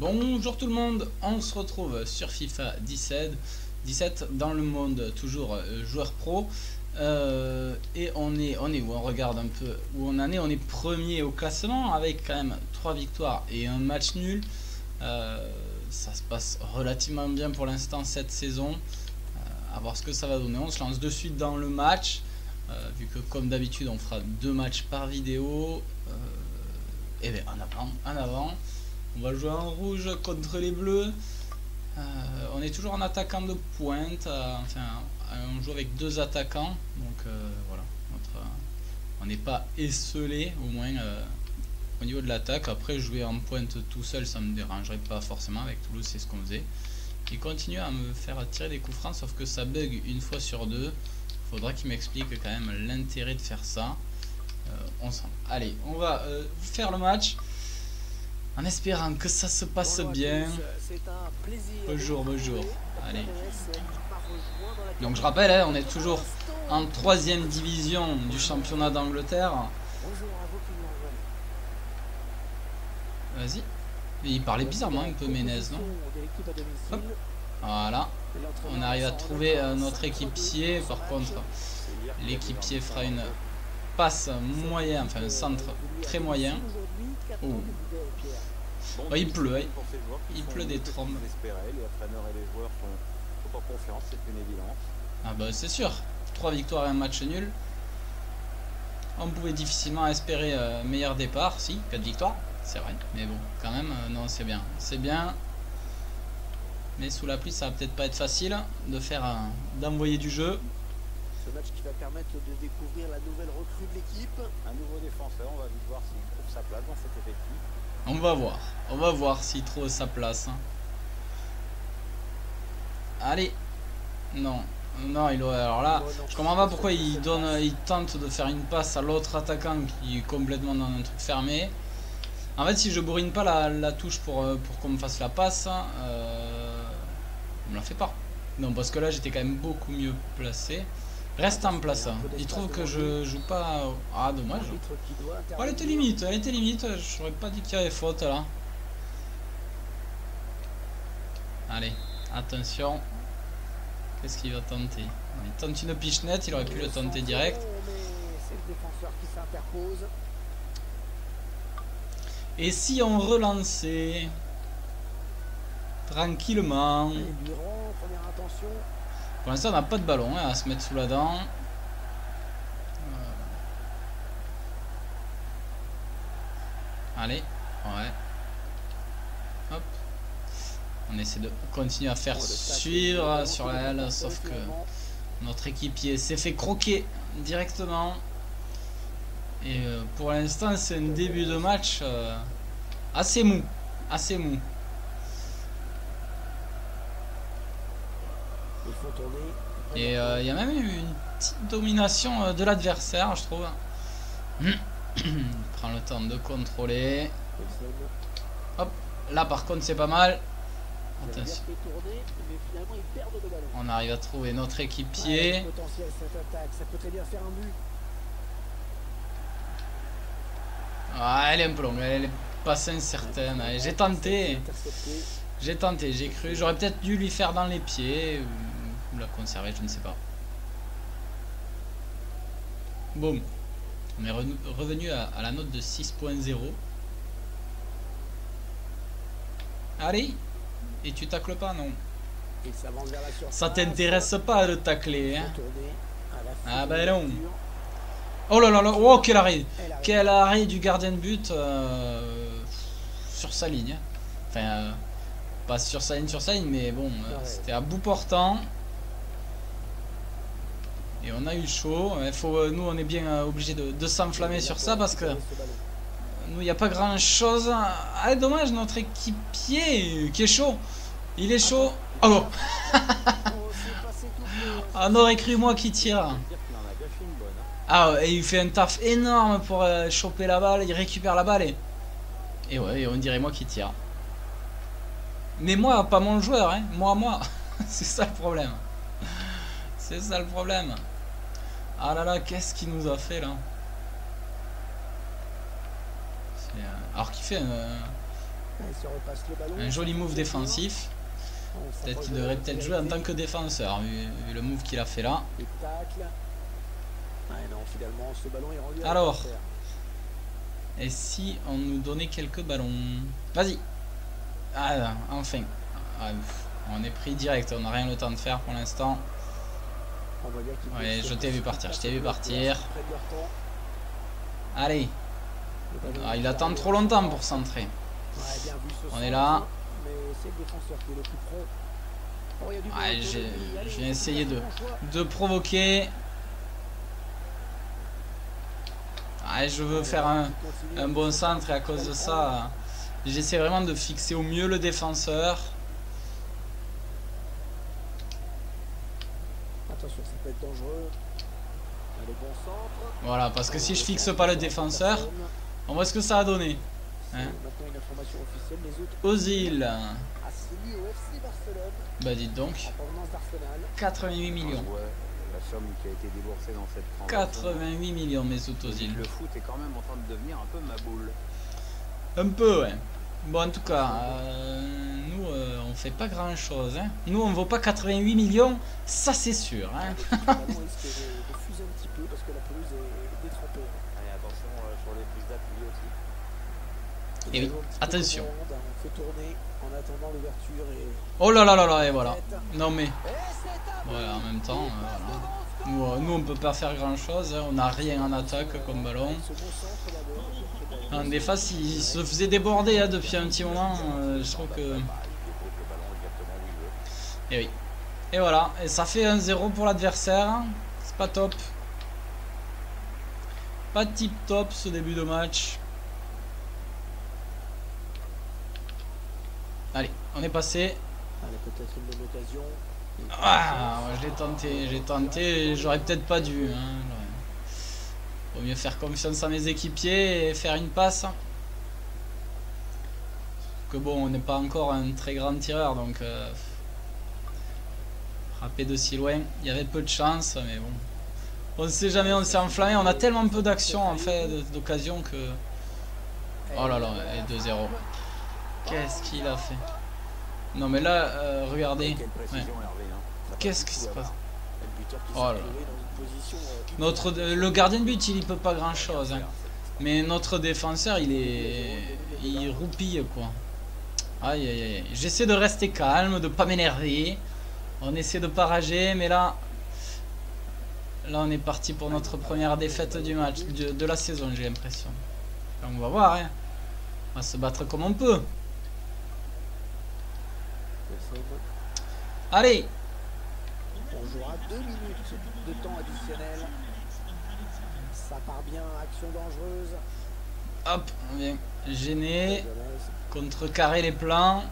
Bonjour tout le monde, on se retrouve sur FIFA 17 dans le monde toujours joueur pro et on est où, on regarde un peu où on en est. On est premier au classement avec quand même 3 victoires et un match nul. Ça se passe relativement bien pour l'instant cette saison, à voir ce que ça va donner. On se lance de suite dans le match, vu que comme d'habitude on fera 2 matchs par vidéo. Et bien en avant. On va jouer en rouge contre les bleus. On est toujours en attaquant de pointe. On joue avec 2 attaquants. Donc voilà. On n'est pas esselé au moins au niveau de l'attaque. Après, jouer en pointe tout seul, ça me dérangerait pas forcément. Avec Toulouse, c'est ce qu'on faisait. Il continue à me faire tirer des coups francs, sauf que ça bug une fois sur 2. Faudra qu'il m'explique quand même l'intérêt de faire ça. Allez, on va faire le match. En espérant que ça se passe bien. Bonjour. Allez. Donc je rappelle, on est toujours en 3e division du championnat d'Angleterre. Vas-y. Il parlait bizarrement un peu Ménez, non? Hop. Voilà. On arrive à trouver notre équipier. Par contre, l'équipier fera une passe moyen, enfin un centre très moyen. Oh. Oh, il pleut des trombes. Ah bah c'est sûr, 3 victoires et un match nul. On pouvait difficilement espérer meilleur départ. Si, 4 victoires, c'est vrai. Mais bon, quand même, non, c'est bien. C'est bien. Mais sous la pluie, ça va peut-être pas être facile de faire d'envoyer du jeu. Ce match qui va permettre de découvrir la nouvelle recrue de l'équipe. Un nouveau défenseur, on va vite voir s'il trouve sa place dans cet effectif. On va voir s'il trouve sa place. Allez. Non, alors là, je comprends pas pourquoi il tente de faire une passe à l'autre attaquant qui est complètement dans un truc fermé. En fait, si je bourrine pas la touche pour qu'on me fasse la passe, on me la fait pas. Non, parce que là, j'étais quand même beaucoup mieux placé. Reste en place. Il trouve que je joue pas. Ah, dommage. Oh, elle était limite. J'aurais pas dit qu'il y avait faute là. Allez, attention. Qu'est-ce qu'il va tenter? Il tente une pichenette, il aurait pu le tenter direct. Et si on relançait tranquillement? Pour l'instant, on n'a pas de ballon à se mettre sous la dent. Allez, ouais. Hop. On essaie de continuer à faire suivre sur la L, sauf que notre équipier s'est fait croquer directement. Et pour l'instant, c'est un début de match assez mou. Et il y a même eu une petite domination de l'adversaire, je trouve. Il prend le temps de contrôler. Hop, là par contre c'est pas mal. Attention. On arrive à trouver notre équipier. Ah, elle est un peu longue, elle est pas incertaine. J'ai tenté, j'ai cru. J'aurais peut-être dû lui faire dans les pieds ou la conserver, je ne sais pas. Boum. On est revenu à la note de 6.0. Allez. Et tu tacles pas, non? Ça t'intéresse pas de tacler, hein? Ah ben non. Oh là là là, oh quel arrêt! Quel arrêt du gardien de but sur sa ligne. Enfin, pas sur sa ligne, mais bon, c'était à bout portant. Et on a eu chaud. Nous, on est bien obligé de s'enflammer sur ça parce que nous, il n'y a pas grand chose. Ah, dommage, notre équipier qui est chaud. Il est chaud. Oh! On aurait cru moi qui tire. Ah, et il fait un taf énorme pour choper la balle. Il récupère la balle et ouais, on dirait moi qui tire. Mais moi, pas mon joueur, hein. Moi. C'est ça le problème. C'est ça le problème. Ah là là, qu'est-ce qu'il nous a fait là? Alors qu'il fait Un joli move défensif. Peut-être qu'il devrait peut-être jouer en tant que défenseur, vu le move qu'il a fait là. Alors, et si on nous donnait quelques ballons? Vas-y. Ah, enfin. Ah, on est pris direct, on n'a rien le temps de faire pour l'instant. Ouais, je t'ai vu partir, Allez. Ah, il attend trop longtemps pour centrer. On est là. Ouais, j'ai essayé de provoquer. Ouais, je veux faire un bon centre et à cause de ça, j'essaie vraiment de fixer au mieux le défenseur. Attention, ça peut être dangereux. Le bon centre. Voilà, parce que si je fixe pas le défenseur, on voit ce que ça a donné. Hein? Ozil. Bah dites donc. 88 millions. 88 millions Mesut Ozil. Le foot est quand même en train de devenir un peu ma boule. Un peu, ouais. Bon, en tout cas, nous, on fait pas grand chose. Hein. Nous, on vaut pas 88 millions, ça c'est sûr. Hein. Et oui, attention. Oh là là là là, et voilà. Non mais, voilà, en même temps, voilà. Nous, on peut pas faire grand chose. Hein. On n'a rien en attaque comme ballon. Des phases, il se faisait déborder hein, depuis un petit moment. Je trouve que. Et oui. Et voilà. Et ça fait 1-0 pour l'adversaire. C'est pas top. Pas tip top ce début de match. Allez, on est passé. Ah, j'ai tenté, j'aurais peut-être pas dû. Hein. Vaut mieux faire confiance à mes équipiers et faire une passe. Que bon, on n'est pas encore un très grand tireur, donc frapper de si loin, il y avait peu de chance, mais bon. On ne sait jamais, on s'est enflammé, on a tellement peu d'actions en fait, d'occasion que... Oh là là, et 2-0. Qu'est-ce qu'il a fait? Non mais là, regardez. Ouais. Qu'est-ce qui se passe? Oh là là. Le gardien de but, il peut pas grand chose. Hein. Mais notre défenseur, il roupille quoi. Aïe aïe aïe. J'essaie de rester calme, de pas m'énerver. On essaie de pas rager, mais là on est parti pour notre première défaite du match, de la saison, j'ai l'impression. On va voir. Hein. On va se battre comme on peut. Allez. On jouera 2 minutes de temps additionnel. Ça part bien, action dangereuse. Hop, on vient gêner, contrecarrer les plans.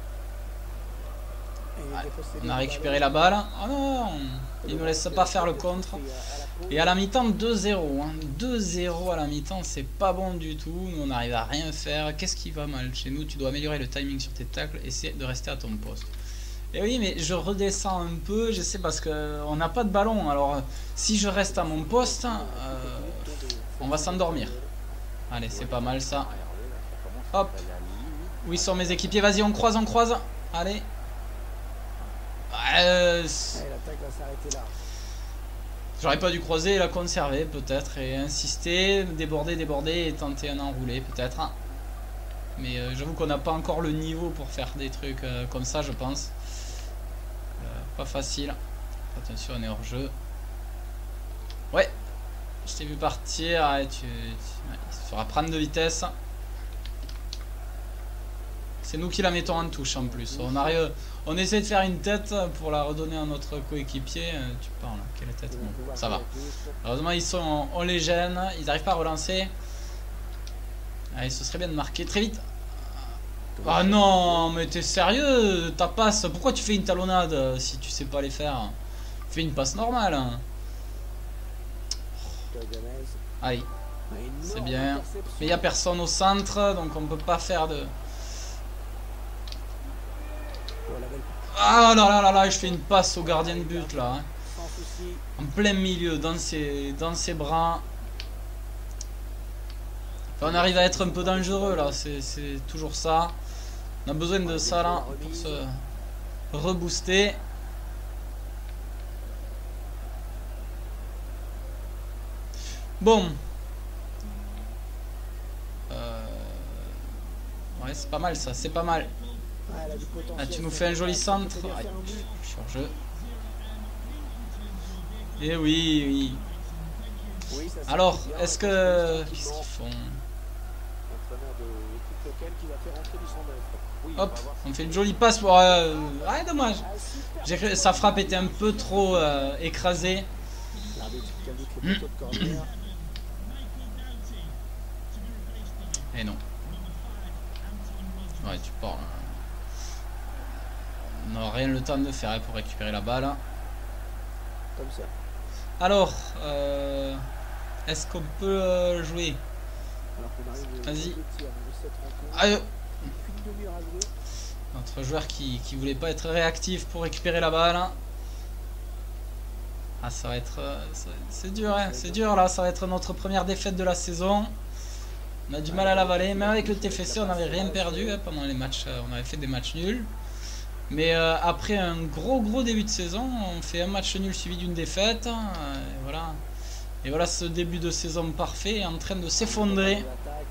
Ouais, on a récupéré la balle. Oh non, il nous laisse pas faire le contre. Et à la mi-temps 2-0. Hein. 2-0 à la mi-temps, c'est pas bon du tout. Nous on n'arrive à rien faire. Qu'est-ce qui va mal chez nous? Tu dois améliorer le timing sur tes tacles. Essaie de rester à ton poste. Et oui, mais je redescends un peu, je sais, parce qu'on n'a pas de ballon. Alors, si je reste à mon poste, on va s'endormir. Allez, c'est pas mal ça. Hop. Où ils sont mes équipiers? Vas-y, on croise, on croise. Allez. J'aurais pas dû croiser et la conserver, peut-être. Et insister, déborder et tenter un enroulé, peut-être. Mais j'avoue qu'on n'a pas encore le niveau pour faire des trucs comme ça, je pense. Pas facile. Attention, on est hors jeu. Ouais. Je t'ai vu partir. Allez, il se fera prendre de vitesse. C'est nous qui la mettons en touche en plus. On arrive. On essaie de faire une tête pour la redonner à notre coéquipier. Tu parles, quelle tête? Bon, ça va. Heureusement, on les gêne. Ils n'arrivent pas à relancer. Allez, ce serait bien de marquer très vite. Ah non, mais t'es sérieux? Ta passe, pourquoi tu fais une talonnade si tu sais pas les faire? Fais une passe normale. Allez, c'est bien. Mais il n'y a personne au centre, donc on peut pas faire de... Ah là là là là, je fais une passe au gardien de but là. Hein. En plein milieu, dans ses bras. On arrive à être un peu dangereux là, c'est toujours ça. On a besoin de ça là pour se rebooster. Bon. Ouais, c'est pas mal ça, c'est pas mal. Ah, tu nous fais un joli centre. Ouais, sur jeu. Et oui, oui. Alors, est-ce que... Qu'est-ce qu'ils font? Hop, on fait une jolie passe pour... Ouais, dommage. Sa frappe était un peu trop écrasée. Et non. Ouais, tu parles. On n'a rien le temps de faire pour récupérer la balle. Comme ça. Alors, est-ce qu'on peut jouer? Vas-y. Notre joueur qui voulait pas être réactif pour récupérer la balle. Ah, ça va être... c'est dur, hein, c'est dur là. Ça va être notre première défaite de la saison. On a du mal à l'avaler. Même avec le TFC, on n'avait rien perdu hein, pendant les matchs. On avait fait des matchs nuls. Mais après un gros début de saison, on fait un match nul suivi d'une défaite. Et voilà. Et voilà, ce début de saison parfait est en train de s'effondrer.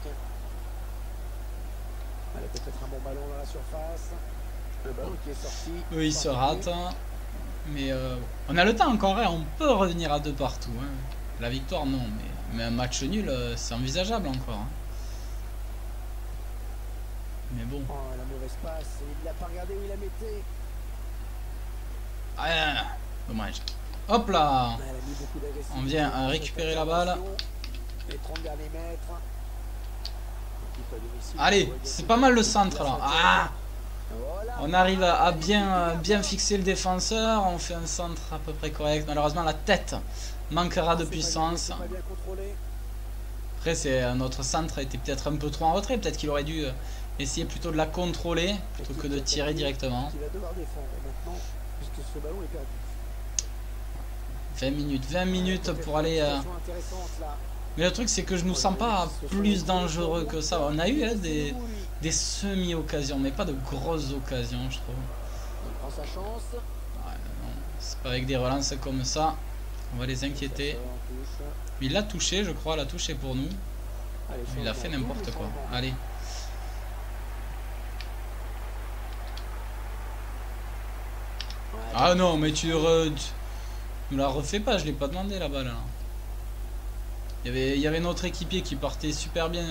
Oui, il se rate. Mais on a le temps encore, hein, on peut revenir à 2 partout. Hein. La victoire, non. Mais un match nul, c'est envisageable encore. Hein. Mais bon. Oh, la mauvaise passe, il l'a pas regardé où il la mettait. Ah, dommage. Hop là. On vient à récupérer la balle. Les 30 derniers mètres. Allez, c'est pas mal le centre là. Ah, on arrive à bien fixer le défenseur. On fait un centre à peu près correct. Malheureusement, la tête manquera de puissance. Après, notre centre était peut-être un peu trop en retrait. Peut-être qu'il aurait dû essayer plutôt de la contrôler plutôt que de tirer directement. 20 minutes pour aller... Mais le truc c'est que je nous sens pas plus dangereux que ça. On a eu hein, des semi-occasions, mais pas de grosses occasions je trouve. Ouais, c'est pas avec des relances comme ça. On va les inquiéter. Il l'a touché je crois, l'a touché pour nous. Il a fait n'importe quoi. Allez. Ah non mais tu nous la refais pas, je l'ai pas demandé la balle là. Il y avait notre équipier qui partait super bien.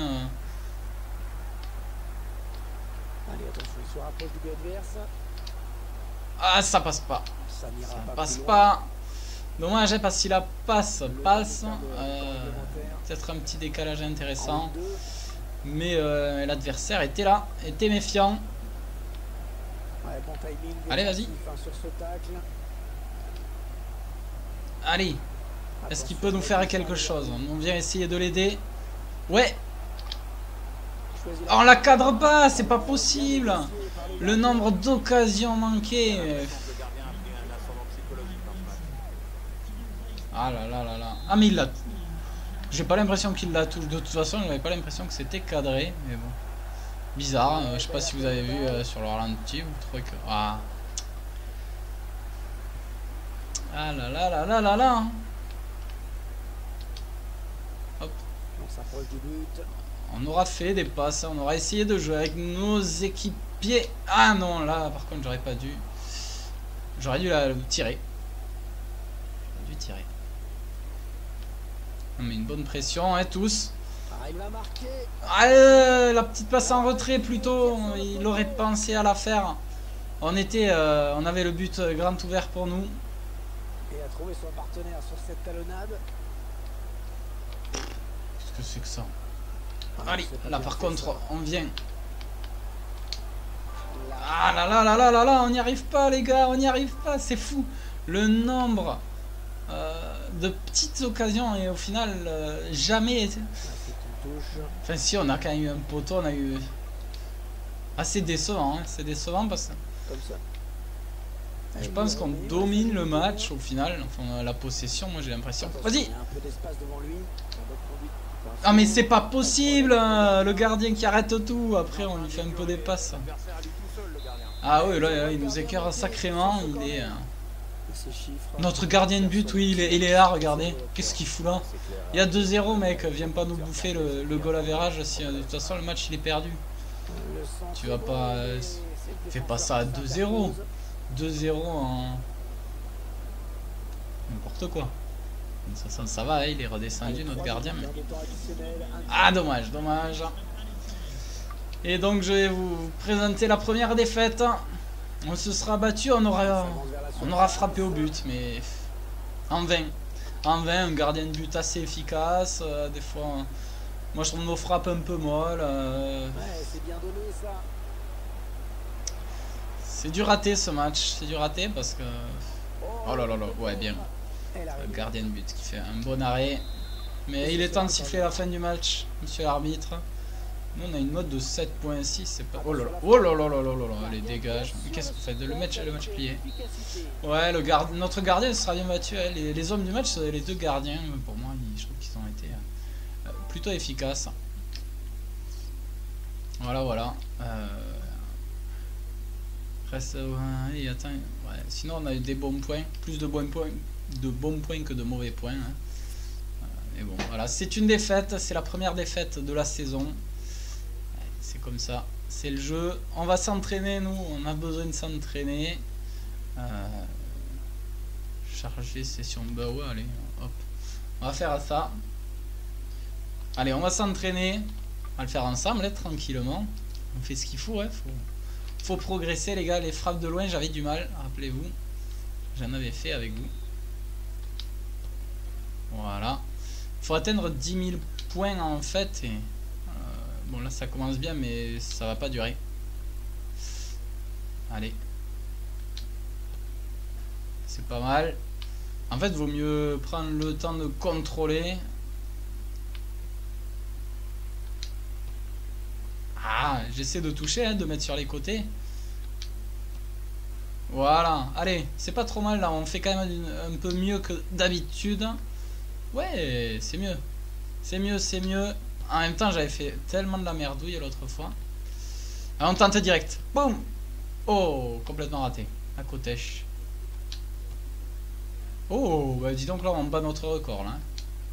Allez, attention, il se rapproche du but adverse. Ah, ça passe pas. Ça passe pas. Dommage, parce que si la passe passe, peut-être un petit décalage intéressant. Mais l'adversaire était là, était méfiant. Allez, vas-y. Allez. Est-ce qu'il peut nous faire quelque chose? On vient essayer de l'aider. Ouais. Oh, on la cadre pas, c'est pas possible. Le nombre d'occasions manquées. Ah là là là là. Ah mais il l'a... J'ai pas l'impression qu'il la touche. De toute façon, j'avais pas l'impression que c'était cadré. Mais bon. Bizarre. Je sais pas si vous avez vu sur le ralenti. Vous trouvez que... Ah. Ah là là là là là là. Hop. On s'approche du but. On aura fait des passes, on aura essayé de jouer avec nos équipiers. Ah non, là par contre j'aurais pas dû. J'aurais dû la tirer. J'aurais dû tirer. On met une bonne pression, hein, tous. Ah, la petite passe en retrait plutôt. Il aurait pensé à la faire. On avait le but grand ouvert pour nous. Et a trouvé son partenaire sur cette talonnade. Qu'est-ce que c'est que ça? Allez, là par contre, on vient. Ah là là là là là là, on n'y arrive pas les gars, on n'y arrive pas, c'est fou. Le nombre de petites occasions et au final, jamais... Enfin si, on a quand même eu un poteau, on a eu... Ah c'est décevant, hein. C'est décevant parce que... Je pense qu'on domine le match au final, enfin la possession, moi j'ai l'impression. Vas-y. Ah mais c'est pas possible, hein, le gardien qui arrête tout. Après on lui fait un peu des passes. Ah oui, là il nous écœure sacrément. Il est... Notre gardien de but, oui, il est là, regardez. Qu'est-ce qu'il fout là? Il y a 2-0, mec. Viens pas nous bouffer le goal average. Si, de toute façon, le match, il est perdu. Tu vas pas... Fais pas ça à 2-0. 2-0 en... N'importe quoi. De toute façon, ça va, hein, il est redescendu, notre gardien. Mais... Ah, dommage, dommage. Et donc, je vais vous présenter la première défaite. On se sera battu, on aura frappé au but, mais en vain. En vain, un gardien de but assez efficace. Des fois, moi je trouve nos frappes un peu molles. C'est du raté ce match, c'est du raté parce que... Oh là là là, ouais bien. Le gardien de but qui fait un bon arrêt. Mais il est temps de siffler la fin du match, monsieur l'arbitre. Nous on a une note de 7.6, c'est pas... Oh là là, oh là là là là là là, allez dégage. Mais qu'est-ce que vous faites? Le match plié. Ouais, notre gardien sera bien battu. Hein. Les hommes du match, c'est les deux gardiens. Pour moi, je trouve qu'ils ont été plutôt efficaces. Voilà, voilà. Reste... et attends, ouais. Sinon on a eu des bons points. Plus de bons points que de mauvais points. Hein. Mais bon, voilà. C'est une défaite. C'est la première défaite de la saison. C'est comme ça, c'est le jeu. On va s'entraîner, nous, on a besoin de s'entraîner. Charger session, bah ouais, allez, hop. On va faire ça. Allez, on va s'entraîner. On va le faire ensemble, là, tranquillement. On fait ce qu'il faut, hein. Faut progresser, les gars. Les frappes de loin, j'avais du mal, rappelez-vous. J'en avais fait avec vous. Voilà. Il faut atteindre 10 000 points, en fait, et... Bon là ça commence bien mais ça va pas durer. Allez. C'est pas mal. En fait vaut mieux prendre le temps de contrôler. Ah j'essaie de toucher hein, de mettre sur les côtés. Voilà. Allez c'est pas trop mal là. On fait quand même un peu mieux que d'habitude. Ouais c'est mieux. C'est mieux c'est mieux. En même temps, j'avais fait tellement de la merdouille l'autre fois. Alors, on tente direct. Boum. Oh, complètement raté. À côté. Oh, bah dis donc là, on bat notre record là.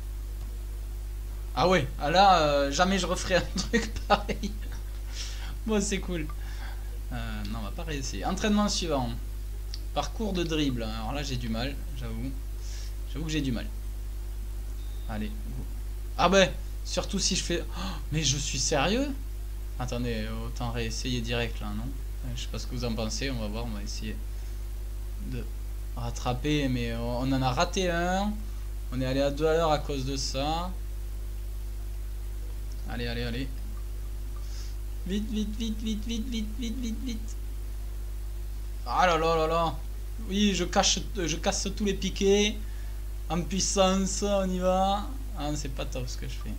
Ah ouais, là, jamais je referai un truc pareil. Bon, c'est cool. Non, on va pas réessayer. Entraînement suivant. Parcours de dribble. Alors là, j'ai du mal, j'avoue. J'avoue que j'ai du mal. Allez. Ah ben. Surtout si je fais... Oh, mais je suis sérieux? Attendez, autant réessayer direct là, non? Je sais pas ce que vous en pensez, on va voir, on va essayer de rattraper, mais on en a raté un. On est allé à 2 à l'heure à cause de ça. Allez, allez, allez. Vite, vite, vite, vite, vite, vite, vite, vite, vite. Ah là là là là. Oui, je casse tous les piquets. En puissance, on y va. Ah, c'est pas top ce que je fais.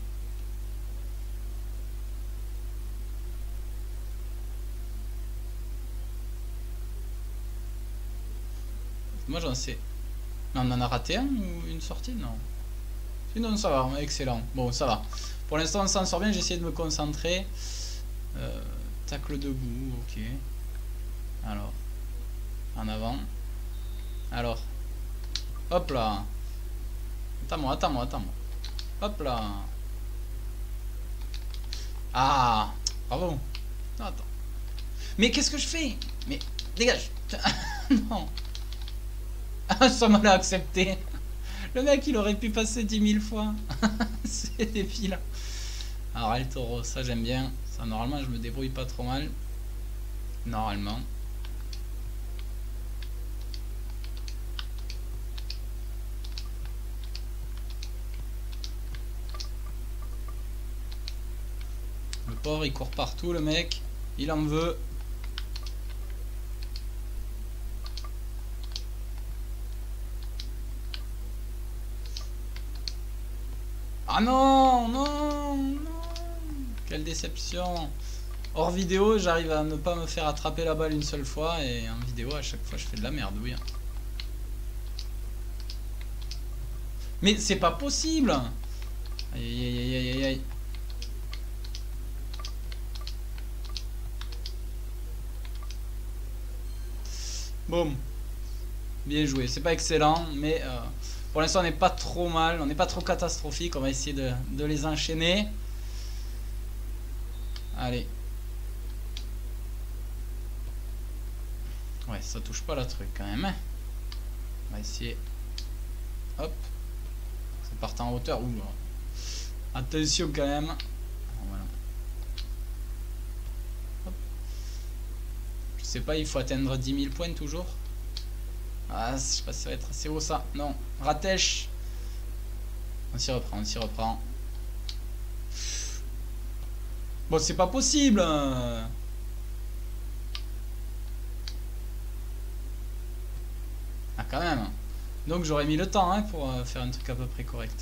Moi j'en sais. Non, on en a raté un ou une sortie? Non. Sinon ça va, excellent. Bon, ça va. Pour l'instant on s'en sort bien, j'ai essayé de me concentrer. Tacle debout, ok. Alors. En avant. Alors. Hop là. Attends-moi, attends-moi, attends-moi. Hop là. Ah. Bravo. Non, attends. Mais qu'est-ce que je fais? Mais dégage. Non. Ça m'a accepté. Le mec il aurait pu passer 10 000 fois. C'est débile. Alors El Toro, ça j'aime bien. Ça normalement je me débrouille pas trop mal. Normalement. Le pauvre il court partout le mec. Il en veut. Ah non, non, non. Quelle déception. Hors vidéo, j'arrive à ne pas me faire attraper la balle une seule fois. Et en vidéo, à chaque fois, je fais de la merdouille. Mais c'est pas possible. Aïe aïe aïe aïe aïe aïe. Boum. Bien joué. C'est pas excellent, mais pour l'instant on n'est pas trop mal. On n'est pas trop catastrophique. On va essayer de les enchaîner. Allez. Ouais, ça touche pas la truc quand même. On va essayer. Hop. Ça part en hauteur. Ouh. Attention quand même. Voilà. Hop. Je sais pas, il faut atteindre 10 000 points toujours. Ah, je sais pas si ça va être assez haut ça. Non, ratèche. On s'y reprend, on s'y reprend. Bon, c'est pas possible. Ah, quand même. Donc j'aurais mis le temps hein, pour faire un truc à peu près correct.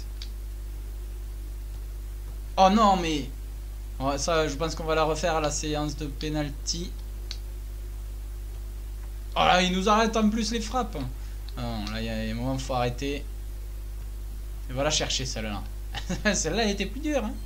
Oh non, mais... Ouais, ça, je pense qu'on va la refaire, la séance de penalty. Oh là, il nous arrête en plus les frappes. Non, là, il y a un moment, il faut arrêter. Et voilà chercher celle-là. Celle-là, elle était plus dure. Hein.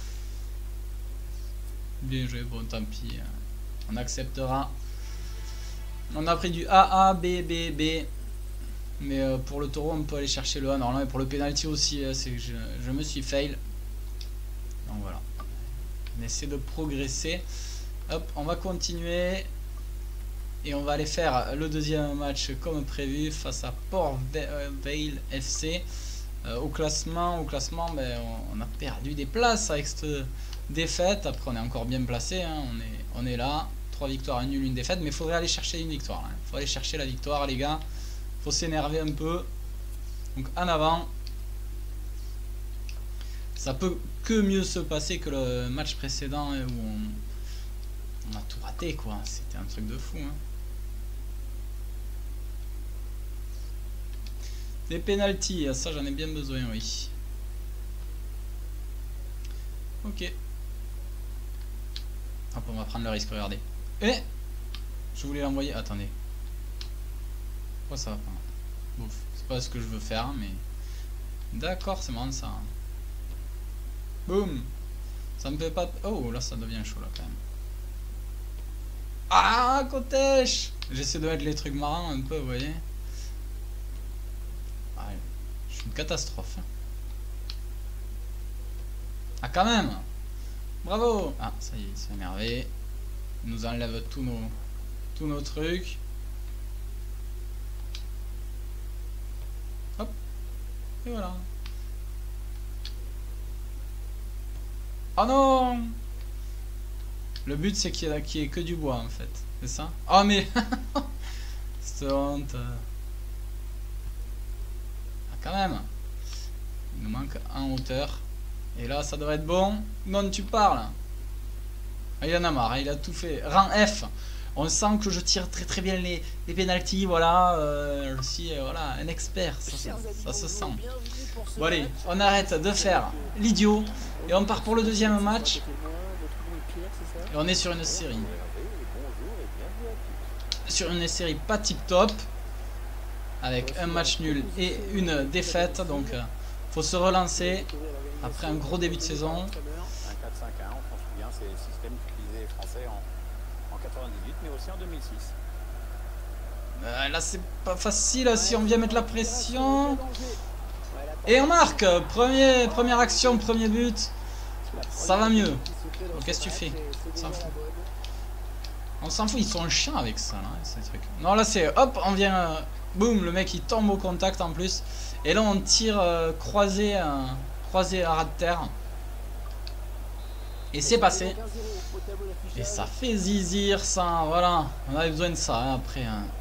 Bien joué, bon, tant pis. On acceptera. On a pris du A, A, B, B, B. Mais pour le taureau, on peut aller chercher le A. Normalement, et pour le penalty aussi, c'est que je me suis fail. Donc voilà. On essaie de progresser. Hop, on va continuer. Et on va aller faire le deuxième match comme prévu face à Port Vale FC. Au classement, ben, on a perdu des places avec cette défaite. Après, on est encore bien placé. Hein. On est là. 3 victoires, 1 nul, 1 défaite. Mais il faudrait aller chercher une victoire. Il faut aller chercher la victoire, les gars. Il faut s'énerver un peu. Donc en avant. Ça peut que mieux se passer que le match précédent où on a tout raté, quoi. C'était un truc de fou. Hein. Des pénaltys, ça j'en ai bien besoin, oui. Ok. Hop, on va prendre le risque, regardez. Eh, je voulais l'envoyer. Attendez. Pourquoi ça va pas? Bon, c'est pas ce que je veux faire, mais... D'accord, c'est marrant ça. Boum. Ça me fait pas... Oh, là ça devient chaud, là, quand même. Ah, Kotech. J'essaie de mettre les trucs marrants un peu, vous voyez. Je suis une catastrophe. Ah, quand même. Bravo. Ah, ça y est, il s'est énervé. Il nous enlève tous nos trucs. Hop. Et voilà. Oh non. Le but c'est qu'il y ait que du bois en fait. C'est ça? Oh mais... C'est honte. Quand même. Il nous manque en hauteur. Et là ça devrait être bon. Non, tu parles. Ah, il en a marre, il a tout fait. Rang F. On sent que je tire très très bien les pénaltys. Voilà. Je suis voilà, un expert. Ça se sent. Bon allez, on arrête de faire l'idiot. Et on part pour le deuxième match. Et on est sur une série. Sur une série pas tip top. Avec un match nul et une défaite, donc faut se relancer après un gros début de saison. Un 4-5-1, on s'en souvient, c'est le système qu'utilisaient les Français en 98, mais aussi en 2006. Là c'est pas facile si on vient mettre la pression. Et on marque. Première action, premier but. Ça va mieux. Qu'est-ce que tu fais? On s'en fout. On s'en fout, ils sont chiants avec ça là, ces trucs. Non là c'est hop, on vient... Boum, le mec il tombe au contact en plus. Et là on tire croisé à ras de terre. Et c'est passé. Et ça fait zizir ça. Voilà, on avait besoin de ça hein, après.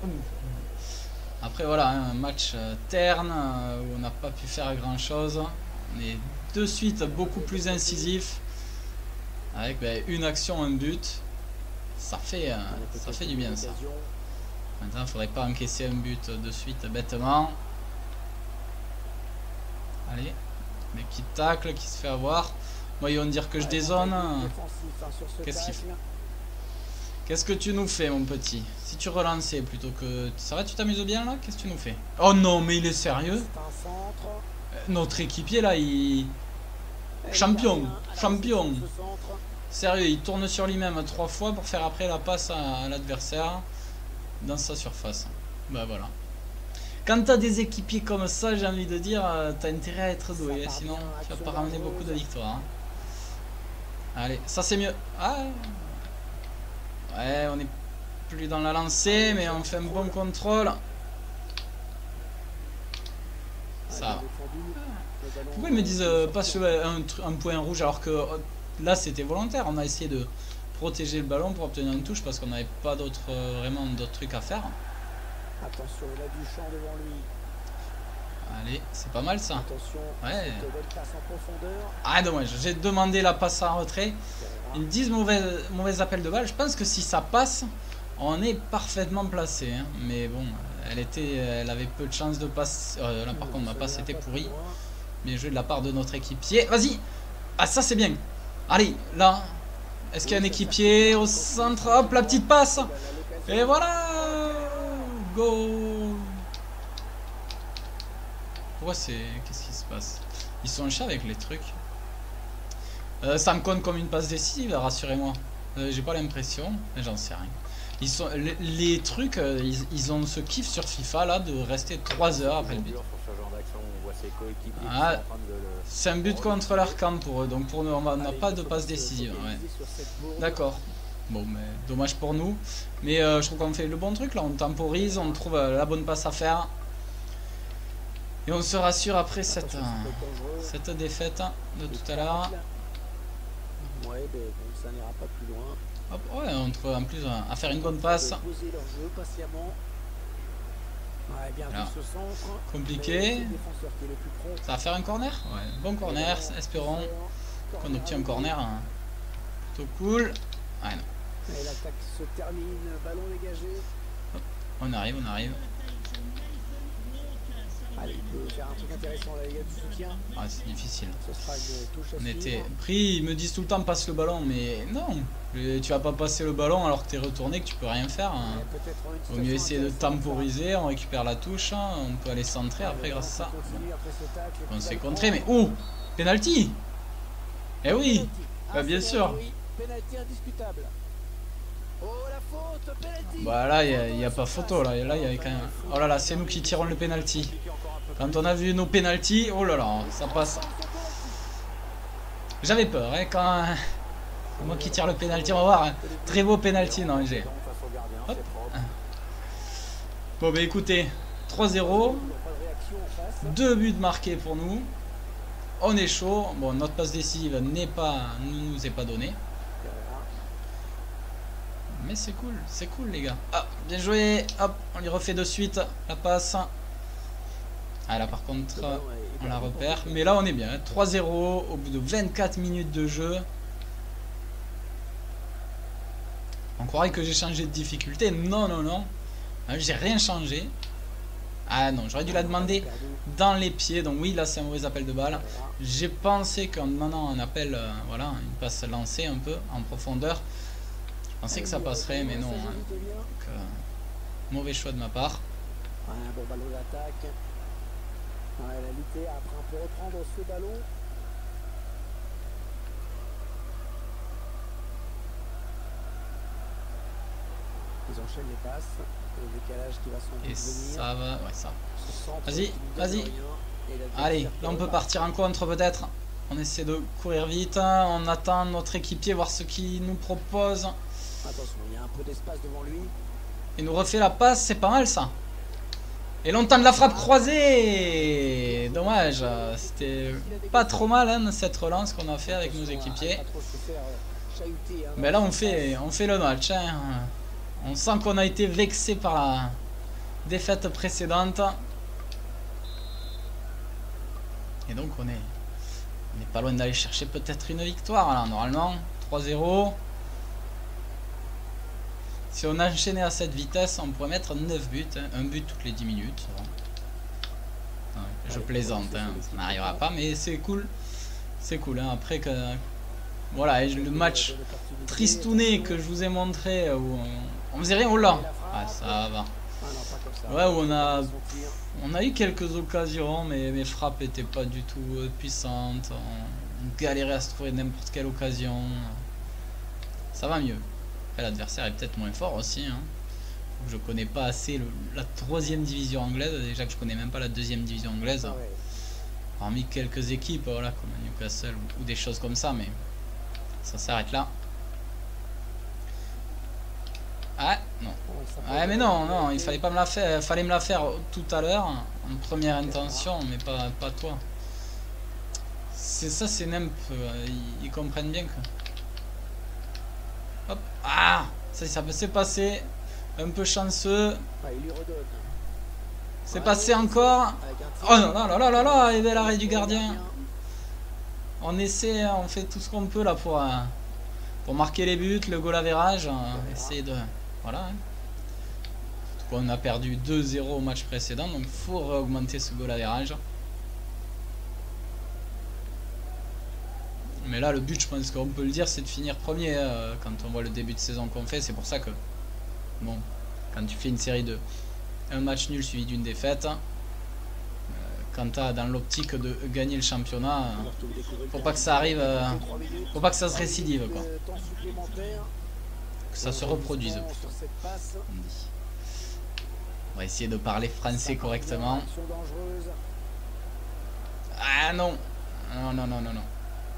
Après voilà, un match terne où on n'a pas pu faire grand chose. On est de suite beaucoup plus incisif. Avec une action, un but. Ça fait du bien ça. Maintenant, il ne faudrait pas encaisser un but de suite bêtement. Allez, mec qui tacle, qui se fait avoir. Moi, ils vont dire que je dézone. Qu'est-ce qu'il fait? Qu'est-ce que tu nous fais, mon petit? Si tu relançais plutôt que... Ça va, tu t'amuses bien là? Qu'est-ce que tu nous fais? Oh non, mais il est sérieux? Notre équipier là, il Champion, champion. Sérieux, il tourne sur lui-même 3 fois pour faire après la passe à l'adversaire dans sa surface. Bah voilà. Quand t'as des équipiers comme ça, j'ai envie de dire, t'as intérêt à être doué, sinon tu vas pas ramener beaucoup de victoires. Hein. Allez, ça c'est mieux. Ah. Ouais, on est plus dans la lancée, mais on fait un bon contrôle. Ça va. Pourquoi ils me disent passe un point rouge alors que là c'était volontaire? On a essayé de protéger le ballon pour obtenir une touche parce qu'on n'avait pas vraiment d'autres trucs à faire. Attention, il a du champ devant lui. Allez, c'est pas mal ça. Attention, ouais. Passe en profondeur. Ah dommage, j'ai demandé la passe en retrait. Ils me disent mauvais appel de balle. Je pense que si ça passe, on est parfaitement placé. Hein. Mais bon, elle avait peu de chance de passer. Là par contre ma passe était pourrie. Bien joué de la part de notre équipier. Vas-y. Ah ça c'est bien. Allez, là. Est-ce qu'il y a un équipier au centre? Hop, la petite passe. Et voilà. Go. Pourquoi c'est... Qu'est-ce qui se passe? Ils sont chats avec les trucs. Ça me compte comme une passe décisive, rassurez-moi. J'ai pas l'impression, mais j'en sais rien. Ils sont... les trucs, ils ont ce kiff sur FIFA là de rester 3 heures après le but. Ah, c'est un but contre leur camp pour eux, donc pour nous on n'a pas de passe décisive. Ouais. D'accord. Bon, mais dommage pour nous. Mais je trouve qu'on fait le bon truc là, on temporise, on trouve la bonne passe à faire. Et on se rassure après cette défaite de tout à l'heure. Ouais, ben, bon, ça n'ira pas plus loin. Hop, ouais, on trouve en plus à faire une bonne passe. Ouais, bien là. Ce centre, compliqué. Ça va faire un corner? Ouais, bon corner, espérons qu'on obtient un corner. Hein. Plutôt cool. Ah non. Et l'attaque se termine, ballon dégagé. Hop, on arrive, on arrive. Allez, il peut faire un truc intéressant là, il y a du soutien. Ah, c'est difficile. Ce sera une touche à on était suivre. pris, ils me disent tout le temps passe le ballon, mais non, tu vas pas passer le ballon alors que tu es retourné, que tu peux rien faire. Hein. Vaut mieux essayer de temporiser, on récupère la touche, hein, on peut aller centrer après grâce à ça. On s'est contré, mais oh, penalty. Eh oui, bah, bien sûr. Penalty indiscutable. Oh la faute, penalty. Bah là, il n'y a pas photo, là il y a quand même... Oh là là, c'est nous qui tirons le penalty. Quand on a vu nos penalties, oh là là, ça passe. J'avais peur, hein, quand... moi qui tire le penalty, on va voir. Hein. Très beau penalty, non, j'ai... Bon bah écoutez, 3-0. 2 buts marqués pour nous. On est chaud. Bon, notre passe décisive nous est pas donnée. Mais c'est cool les gars. Ah, bien joué. Hop, on lui refait de suite la passe. Ah là par contre, on la repère. Mais là on est bien. 3-0 au bout de 24 minutes de jeu. On croirait que j'ai changé de difficulté. Non, non, non. J'ai rien changé. Ah non, j'aurais dû la demander dans les pieds. Donc oui, là c'est un mauvais appel de balle. J'ai pensé qu'en demandant un appel, voilà, une passe lancée un peu en profondeur, je pensais que ça passerait, mais non. Hein. Donc, mauvais choix de ma part. Un bon ballon d'attaque. La réalité, après on peut reprendre ce ballon. Ils enchaînent les passes. Le décalage qui va sans doute Et venir. ça va, ouais ça. Vas-y, vas-y. Allez, là on peut partir en contre peut-être. On essaie de courir vite. On attend notre équipier, voir ce qu'il nous propose. Attention, il y a un peu d'espace devant lui. Il nous refait la passe, c'est pas mal ça. Et longtemps de la frappe croisée. Dommage, c'était pas trop mal hein, cette relance qu'on a fait avec nos équipiers. Mais là on fait le match. Hein. On sent qu'on a été vexé par la défaite précédente. Et donc on est pas loin d'aller chercher peut-être une victoire là, normalement. 3-0. Si on enchaînait à cette vitesse, on pourrait mettre 9 buts. Hein. Un but toutes les 10 minutes. Ouais, je plaisante, hein. Ça n'arrivera pas, mais c'est cool. C'est cool. Hein. Après que... Voilà, et le match tristouné que je vous ai montré, où on faisait rien. Oh là, ah, ça va. Ouais, où on a eu quelques occasions, mais mes frappes n'étaient pas du tout puissantes. galérer à se trouver n'importe quelle occasion. Ça va mieux. L'adversaire est peut-être moins fort aussi. Hein. Je connais pas assez la 3e division anglaise. Déjà que je connais même pas la 2e division anglaise. Parmi quelques équipes, voilà, comme Newcastle ou des choses comme ça, mais ça s'arrête là. Ah non. Ouais, mais non, il fallait pas me la faire. Fallait me la faire tout à l'heure en première intention, mais pas toi. C'est ça, c'est Nemp. Ils comprennent bien que. Hop, ah, ça s'est passé. Un peu chanceux. C'est passé encore. Oh là là là là là, et l'arrêt du gardien. On essaie, on fait tout ce qu'on peut là pour marquer les buts, le goal average. Essayer de. Voilà. Hein. On a perdu 2-0 au match précédent, donc il faut augmenter ce goal average. Mais là, le but, je pense qu'on peut le dire, c'est de finir premier. Quand on voit le début de saison qu'on fait, c'est pour ça que. Bon, quand tu fais une série de. Un match nul suivi d'une défaite. Quand tu as dans l'optique de gagner le championnat, faut pas que ça arrive, faut pas que ça se récidive, quoi. Que ça se reproduise plutôt. On va essayer de parler français correctement. Ah non, non, non, non, non, non.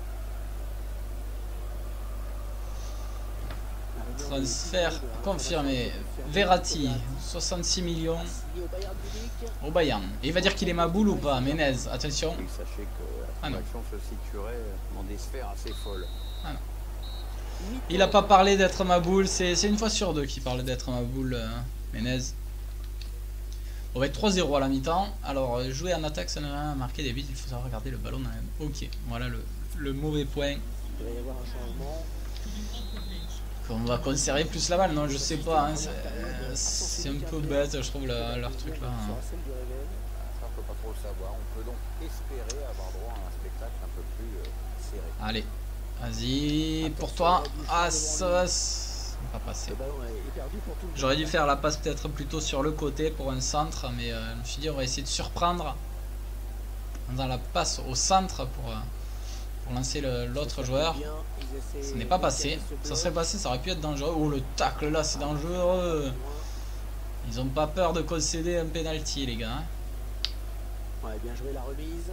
Transfert confirmé. Verratti, 66 millions au Bayern. Et il va dire qu'il est ma boule ou pas? Menez, attention. Oui, sachez que la transaction se situerait dans des sphères assez folles. Ah non. Il a pas parlé d'être ma boule. C'est une fois sur deux qu'il parle d'être ma boule, Menez. On va être 3-0 à la mi-temps. Alors, jouer en attaque, ça ne va marquer des buts. Il faut savoir regarder le ballon dans la... Ok, voilà le mauvais point. Il va y avoir un changement. On va conserver plus la balle, non je sais pas, hein, c'est un peu bête je trouve leur truc là. Hein. Ça on peut pas trop le savoir, on peut donc espérer avoir droit à un spectacle un peu plus serré. Allez, vas-y, pour toi, ah ça va pas passer. J'aurais dû faire la passe peut-être plutôt sur le côté pour un centre, mais je me suis dit on va essayer de surprendre dans la passe au centre pour lancer l'autre joueur. Ce n'est pas passé. Ça serait passé, ça aurait pu être dangereux. Oh le tacle là, c'est dangereux. Ils ont pas peur de concéder un penalty les gars. Ouais, bien joué la remise.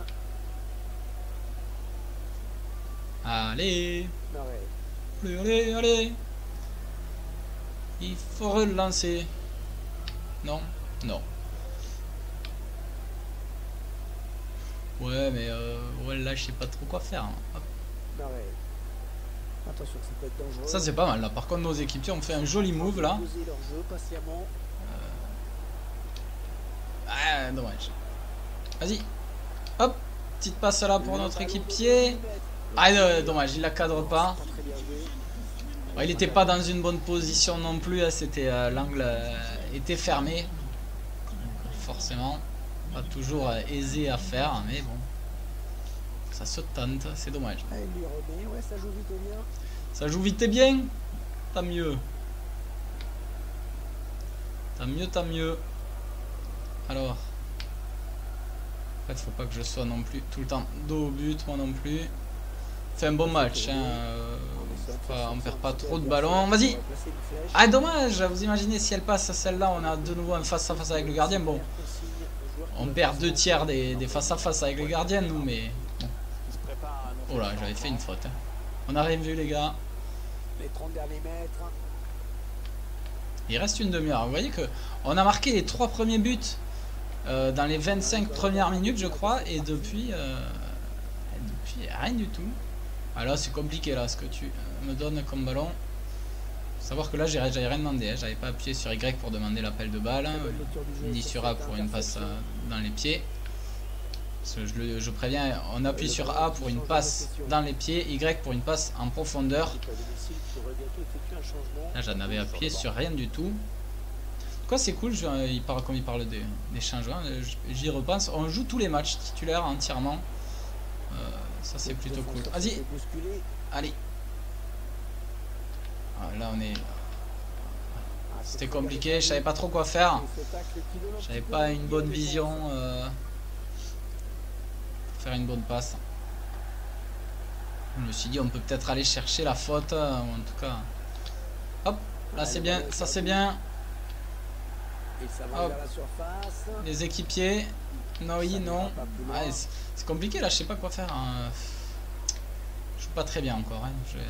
Allez. Allez, allez. Il faut relancer. Non, non. Ouais, mais ouais, là, je sais pas trop quoi faire. Hein. Attention, ça peut être dangereux. Ça, c'est pas mal là. Par contre, nos équipiers ont fait un joli move là. Ah, dommage. Vas-y. Hop. Petite passe là pour notre équipier. Ah, dommage, il la cadre pas. Ouais, il était pas dans une bonne position non plus. C'était l'angle était fermé. Donc, forcément. Pas toujours aisé à faire, mais bon. Ça se tente, c'est dommage. Ça joue vite et bien. Tant mieux. Tant mieux, tant mieux. Alors. En fait, faut pas que je sois non plus tout le temps dos au but, moi non plus. C'est un bon match. Hein. On perd pas trop de ballons. Vas-y. Ah, dommage. Vous imaginez si elle passe à celle-là, on a de nouveau un face-à-face avec le gardien. Bon. On perd 2 tiers des face-à-face avec les gardiens, nous, mais... Bon. Oh là, j'avais fait une faute. Hein. On a rien vu, les gars. Il reste une demi-heure. Vous voyez que on a marqué les 3 premiers buts dans les 25 premières minutes, je crois, et depuis rien du tout. Ah là, c'est compliqué, là, ce que tu me donnes comme ballon. Faut savoir que là, j'avais rien demandé. Hein. J'avais pas appuyé sur Y pour demander l'appel de balle, hein, ni sur A pour une passe dans les pieds. Parce que je préviens, on appuie sur A pour une passe dans les pieds, Y pour une passe en profondeur. Là, j'en avais appuyé sur rien du tout. Quoi, c'est cool, comme il parle des changements, j'y repense. On joue tous les matchs titulaires entièrement. Ça, c'est plutôt cool. Vas-y. Allez. Ah, là, on est... C'était compliqué, je savais pas trop quoi faire. J'avais pas une bonne vision. Faire une bonne passe. Je me suis dit on peut peut-être aller chercher la faute, ou en tout cas. Hop, là c'est bien, ça c'est bien. Et ça va vers la surface. Les équipiers. Non, oui, non. Ouais, c'est compliqué là, je sais pas quoi faire. Hein. Je joue pas très bien encore. Hein.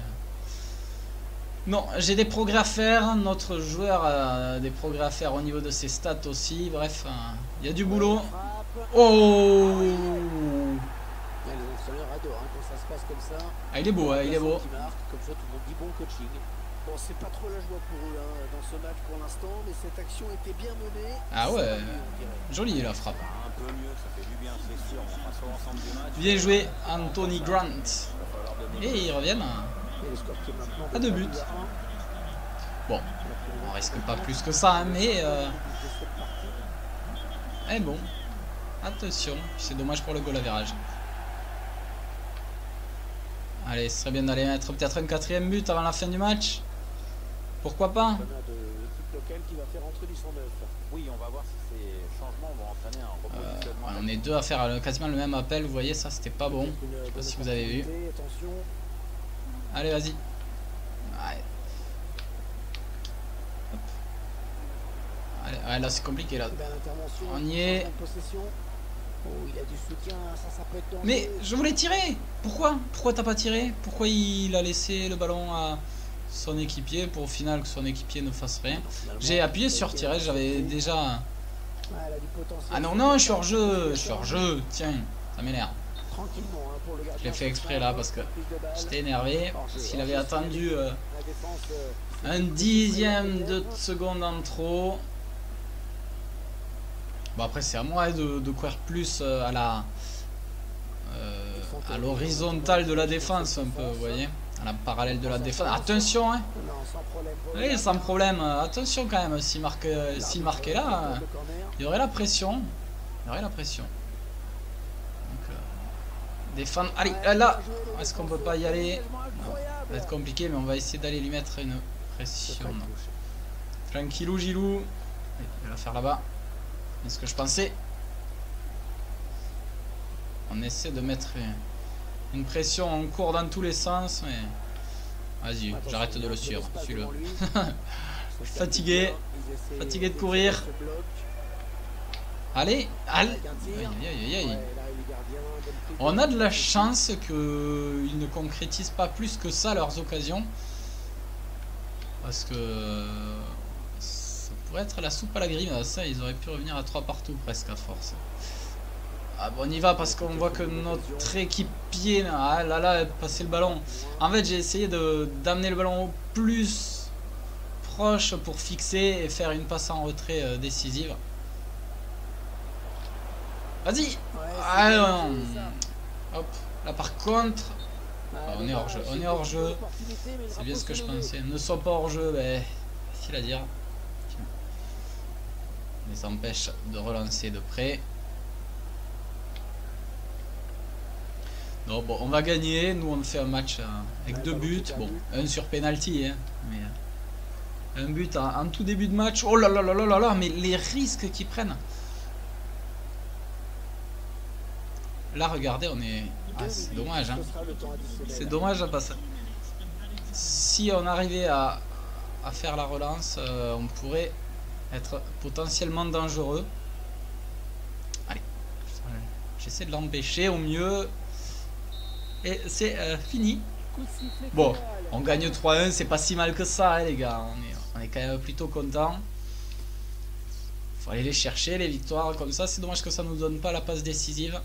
Non, j'ai des progrès à faire. Notre joueur a des progrès à faire au niveau de ses stats aussi. Bref, il y a du boulot. Oh! Les entraîneurs adorent hein, quand ça se passe comme ça. Ah, il est beau, il est beau. Comme ça, tout le monde dit bon coaching. Bon, c'est pas trop la joie pour eux hein, dans ce match pour l'instant, mais cette action était bien menée. Ah ouais, jolie la frappe. Un peu mieux, ça fait du bien, c'est sûr. On passe sur l'ensemble du match. Bien joué, Anthony Grant. Et ils reviennent à 2 buts. Bon, on risque pas plus que ça, hein, mais bon, attention, c'est dommage pour le goal average. Allez, ce serait bien d'aller mettre peut-être un 4e but avant la fin du match. Pourquoi pas? Oui, on va voir si ces changements vont entraîner un repositionnement. On est deux à faire quasiment le même appel, vous voyez, ça c'était pas bon. Je sais pas si vous avez vu. Allez, vas-y. Ouais. Allez, ouais, là c'est compliqué là. On y est. Mais je voulais tirer. Pourquoi t'as pas tiré? Pourquoi il a laissé le ballon à son équipier pour au final que son équipier ne fasse rien? J'ai appuyé sur tirer, j'avais déjà... Ah non, non, je suis hors jeu, tiens, ça m'énerve. Je l'ai fait exprès là parce que j'étais énervé, parce qu'il avait attendu un 10e de seconde en trop. Bon après c'est à moi de courir plus à l'horizontale de la défense un peu, vous voyez, à la parallèle de la défense. Attention hein. Oui, sans problème, attention quand même, s'il marquait là, il y aurait la pression. Donc, défendre, allez, là, est-ce qu'on peut pas y aller? Ça va être compliqué mais on va essayer d'aller lui mettre une pression. Tranquillou Gilou, il va la faire là-bas. C'est ce que je pensais. On essaie de mettre une pression en cours dans tous les sens, mais vas-y, j'arrête de le suivre. Suis-le. Fatigué de courir. Allez, allez. Aïe, aïe, aïe. On a de la chance qu'ils ne concrétisent pas plus que ça leurs occasions, parce que pour être la soupe à la grille, ça ils auraient pu revenir à 3 partout presque à force. Ah bon, on y va parce qu'on voit que notre équipier là passer le ballon. En fait j'ai essayé d'amener le ballon au plus proche pour fixer et faire une passe en retrait décisive. Vas-y. Hop, là par contre on est hors jeu, c'est bien ce que je pensais. Ne sois pas hors jeu, facile à dire. Les empêche de relancer de près. Non, bon, on va gagner. Nous, on fait un match avec 2 buts. Bon, un sur penalty, hein, mais un but en tout début de match. Oh là là là là là, mais les risques qu'ils prennent. Là, regardez, on est. Ah, c'est dommage, hein. C'est dommage à passer. Si on arrivait à faire la relance, on pourrait être potentiellement dangereux. Allez, j'essaie de l'empêcher au mieux. Et c'est fini. Bon, on gagne 3-1, c'est pas si mal que ça, hein, les gars. On est quand même plutôt content. Faut aller les chercher, les victoires comme ça. C'est dommage que ça nous donne pas la passe décisive.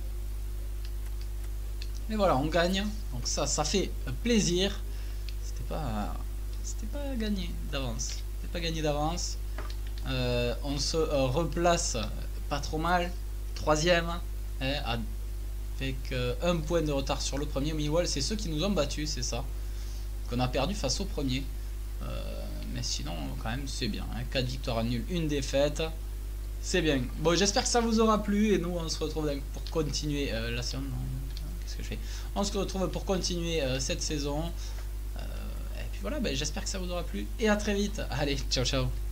Mais voilà, on gagne. Donc ça fait plaisir. C'était pas gagné d'avance. C'était pas gagné d'avance. On se replace pas trop mal, 3e, hein, avec 1 point de retard sur le premier. Millwall, c'est ceux qui nous ont battus, c'est ça qu'on a perdu face au premier, mais sinon quand même c'est bien, hein, 4 victoires à nul, 1 défaite, c'est bien. Bon, j'espère que ça vous aura plu et nous on se retrouve pour continuer la saison. Qu'est-ce que je fais? On se retrouve pour continuer cette saison, et puis voilà, j'espère que ça vous aura plu et à très vite. Allez, ciao ciao.